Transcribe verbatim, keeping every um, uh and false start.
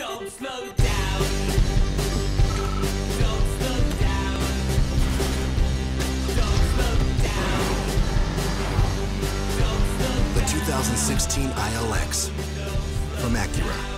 Don't slow down. Don't slow down. Don't slow down. Don't slow down. The two thousand sixteen I L X from Acura.